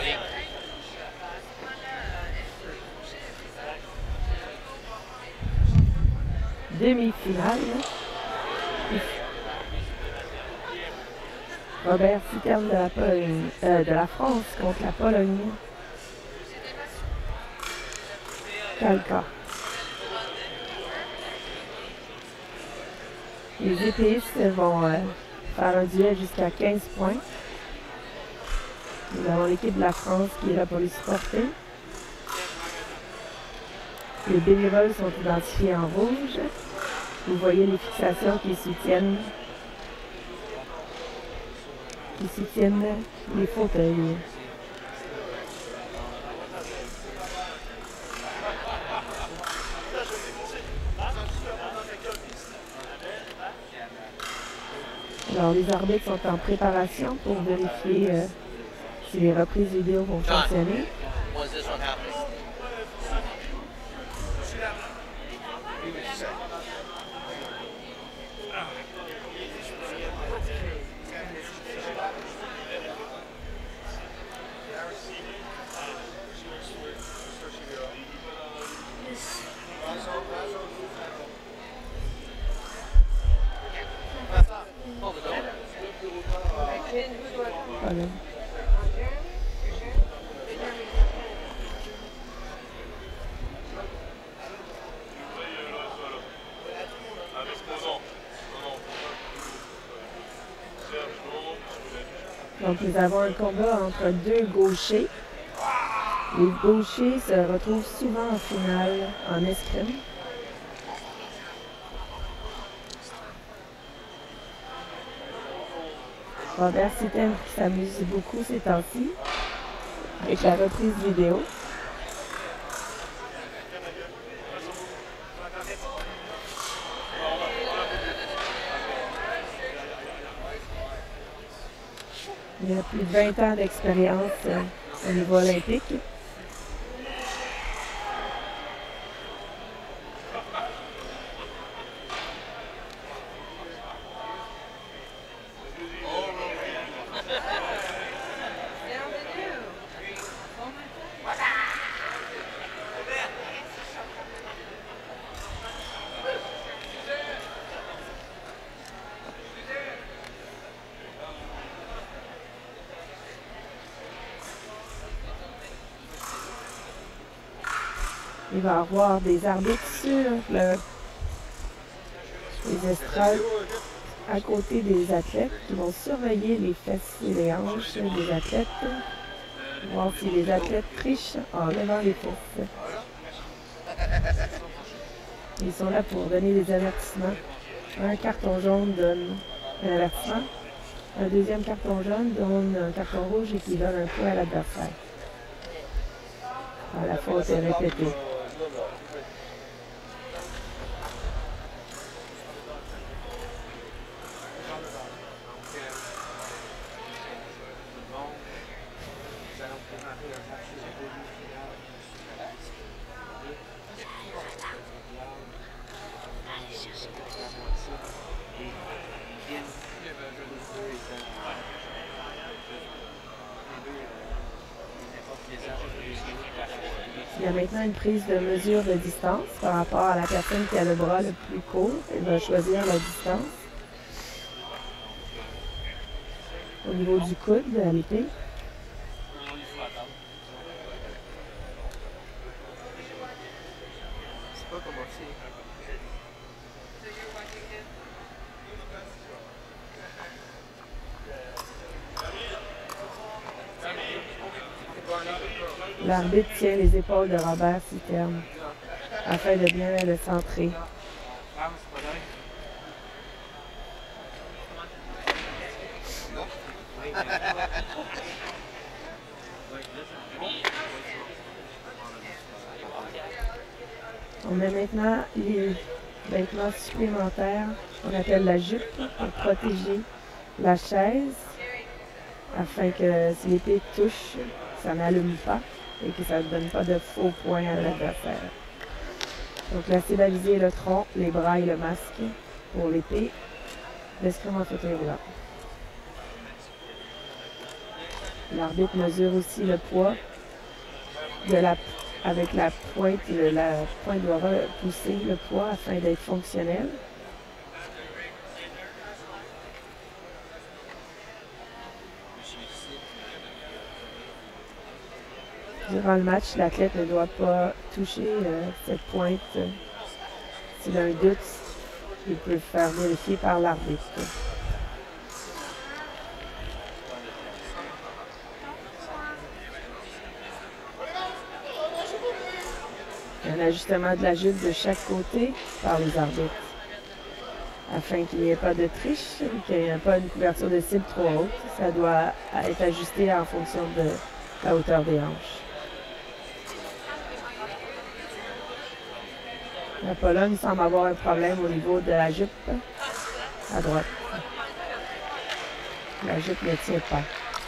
Demi-finale. Robert Citerne de la France contre la Pologne. Kalka. Les épéistes vont faire un duel jusqu'à 15 points. Nous avons l'équipe de la France qui est là pour les supporter. Les bénévoles sont identifiés en rouge. Vous voyez les fixations qui soutiennent les fauteuils. Alors, les arbitres sont en préparation pour vérifier si les reprises vidéo vont fonctionner. Voilà. Donc, nous avons un combat entre deux gauchers. Les gauchers se retrouvent souvent en finale en escrime. Robert Citerne qui s'amuse beaucoup ces temps-ci avec la reprise vidéo. Il a plus de 20 ans d'expérience au niveau olympique. Il va y avoir des arbitres sur les estrades à côté des athlètes qui vont surveiller les fesses et les hanches des athlètes, voir si les athlètes trichent en levant les fesses. Ils sont là pour donner des avertissements. Un carton jaune donne un avertissement, un deuxième carton jaune donne un carton rouge et qui donne un point à l'adversaire. La faute est répétée. Il y a maintenant une prise de mesure de distance par rapport à la personne qui a le bras le plus court. Elle va choisir la distance. Au niveau du coude, de l'épée. L'arbitre tient les épaules de Robert Citerne afin de bien le centrer. On met maintenant les vêtements supplémentaires qu'on appelle la jupe pour protéger la chaise afin que si l'épée touche, ça n'allume pas et que ça ne donne pas de faux points à l'adversaire. Donc la cible à viser le tronc, les bras et le masque pour l'épée. L'escrime en fauteuil roulant. L'arbitre mesure aussi le poids avec la pointe. La pointe doit repousser le poids afin d'être fonctionnel. Durant le match, l'athlète ne doit pas toucher cette pointe. S'il a un doute, il peut le faire vérifier par l'arbitre. Un ajustement de la jupe de chaque côté par les arbitres, afin qu'il n'y ait pas de triche, qu'il n'y ait pas une couverture de cible trop haute. Ça doit être ajusté en fonction de la hauteur des hanches. La Pologne semble avoir un problème au niveau de la jupe à droite. La jupe ne tient pas.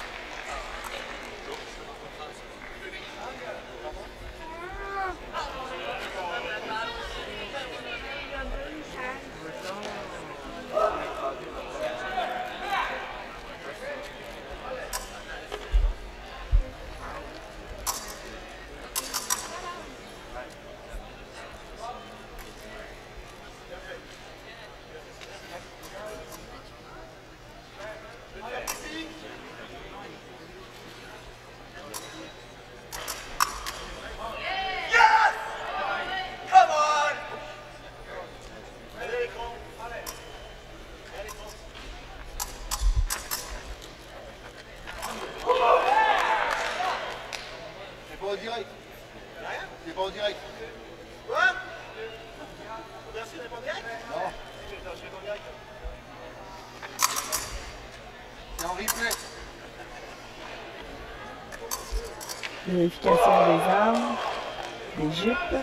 Vérification des armes, des jupes.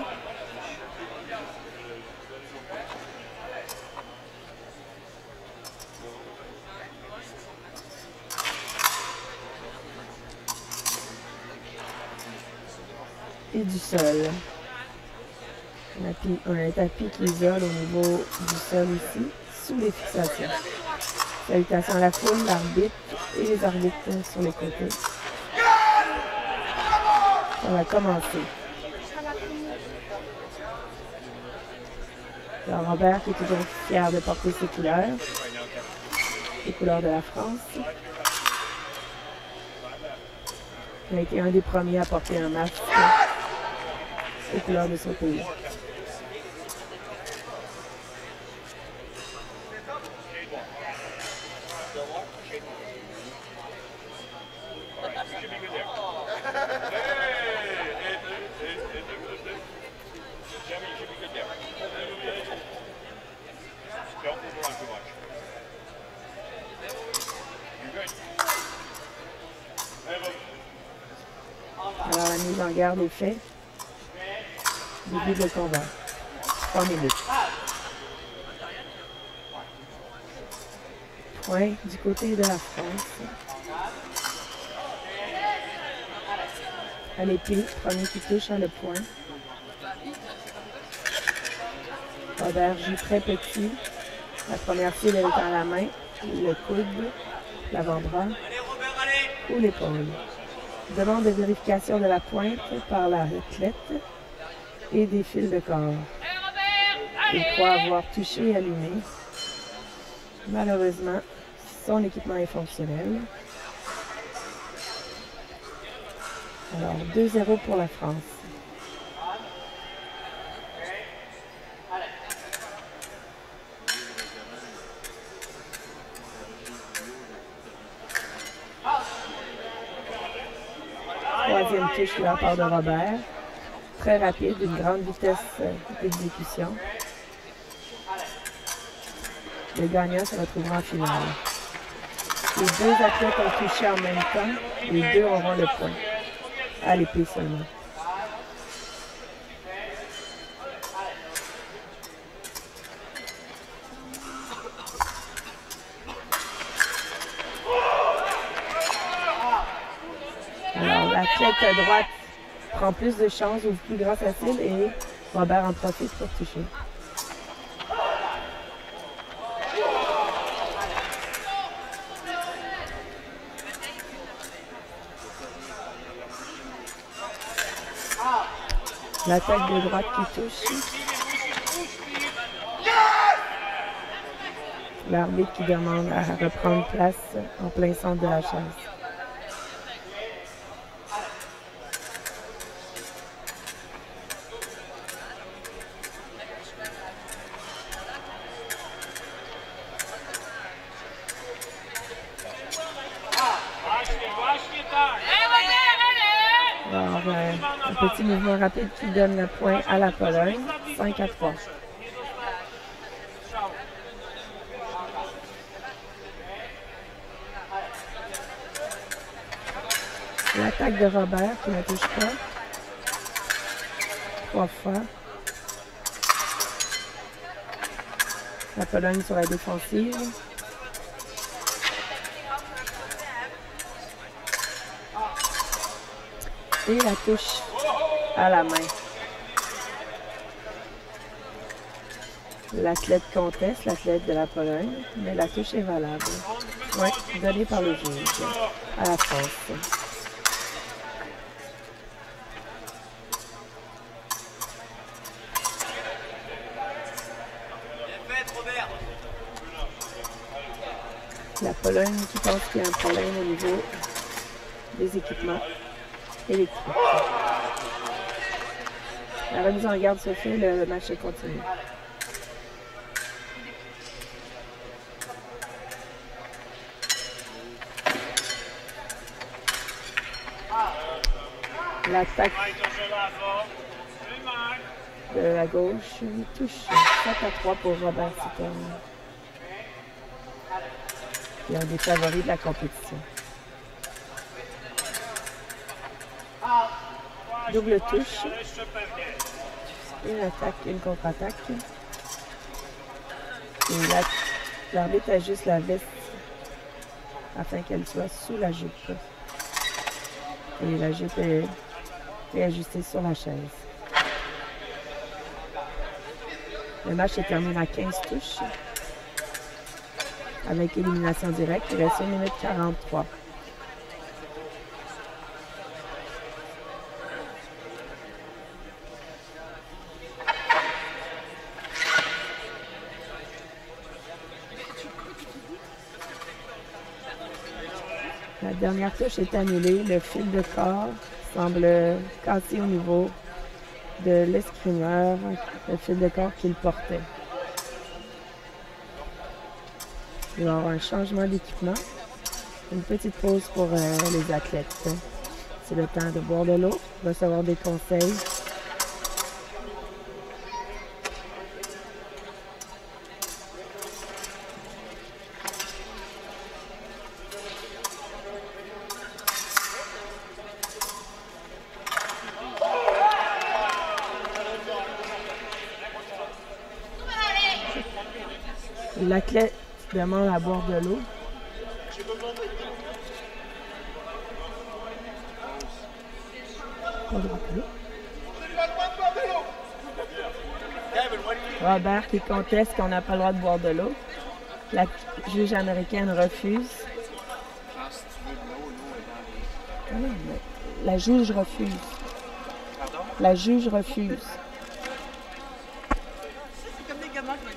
Et du sol. On a un tapis qui isole au niveau du sol ici, sous les fixations. Salutations à la foule, l'arbitre et les arbitres sur les côtés. On va commencer. Alors, Robert qui est toujours fier de porter ses couleurs. Les couleurs de la France. Il a été un des premiers à porter un masque aux couleurs de son pays. Alors, la mise en garde est faite. Début de combat. 3 minutes. Point du côté de la France. À l'épée, premier qui touche à le point. Robert joue très petit. La première cible est dans la main, le coude, l'avant-bras ou l'épaule. Demande de vérification de la pointe par la athlète et des fils de corps. Il croit avoir touché et allumé. Malheureusement, son équipement est fonctionnel. Alors, 2-0 pour la France. Troisième touche de la part de Robert. Très rapide, une grande vitesse d'exécution. Le gagnant se retrouvera en finale. Les deux athlètes ont touché en même temps. Les deux auront le point. À l'épée seulement. Alors, l'athlète à droite prend plus de chance, ouvre plus grand sa cible et Robert en profite pour toucher. L'attaque de droite qui touche. L'arbitre qui demande à reprendre place en plein centre de la chaise. Alors, un petit mouvement rapide qui donne le point à la Pologne, 5-3. L'attaque de Robert qui ne touche pas. 3 fois. La Pologne sur la défensive. Et la touche à la main. L'athlète conteste, l'athlète de la Pologne, mais la touche est valable. Oui, donnée par le juge à la France. La Pologne qui pense qu'il y a un problème au niveau des équipements électriques. La remise en garde se fait, le match continue. L'attaque de la gauche touche 7-3 pour Robert Sitton, qui est un des favoris de la compétition. Double touche. Une attaque, une contre-attaque. Et l'arbitre ajuste la veste afin qu'elle soit sous la jupe. Et la jupe est ajustée sur la chaise. Le match est terminé à 15 touches. Avec élimination directe, il reste 1 minute 43. La dernière touche est annulée. Le fil de corps semble cassé au niveau de l'escrimeur, le fil de corps qu'il portait. Il va y avoir un changement d'équipement. Une petite pause pour les athlètes. C'est le temps de boire de l'eau, recevoir des conseils. L'athlète demande à boire de l'eau. Robert qui conteste qu'on n'a pas le droit de boire de l'eau. La juge américaine refuse. La juge refuse. La juge refuse. C'est comme des gamins qui